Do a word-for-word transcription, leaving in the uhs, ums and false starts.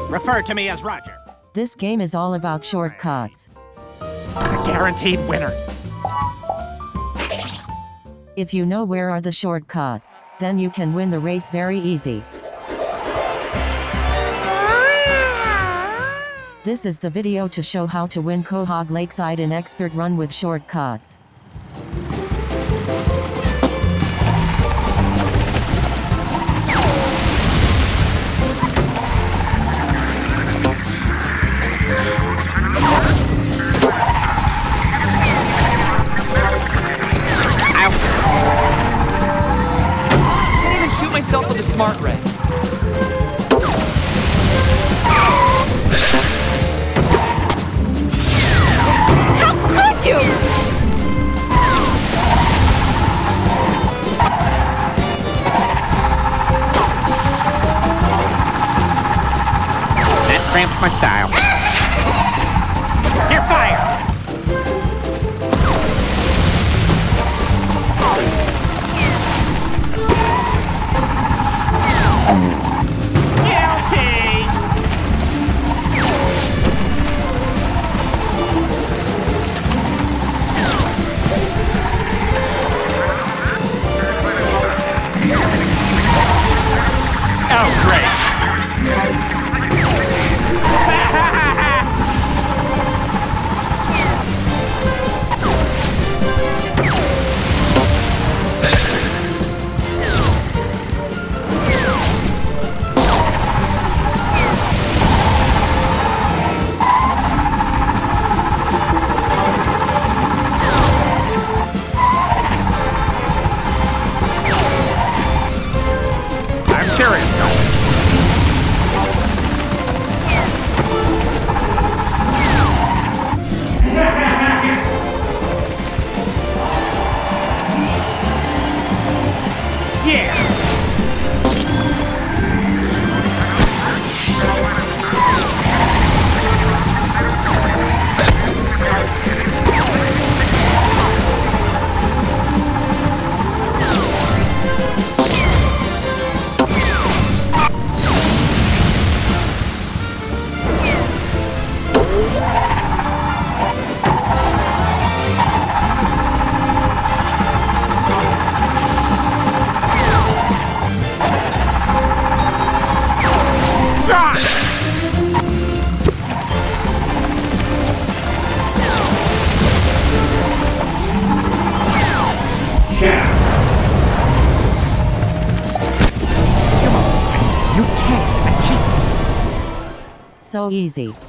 Refer to me as Roger. This game is all about shortcuts. It's a guaranteed winner. If you know where are the shortcuts, then you can win the race very easy. This is the video to show how to win Quahog Lakeside in Expert Run with shortcuts. Myself with a smart ray. How could you? That cramps my style. You're fired! So easy.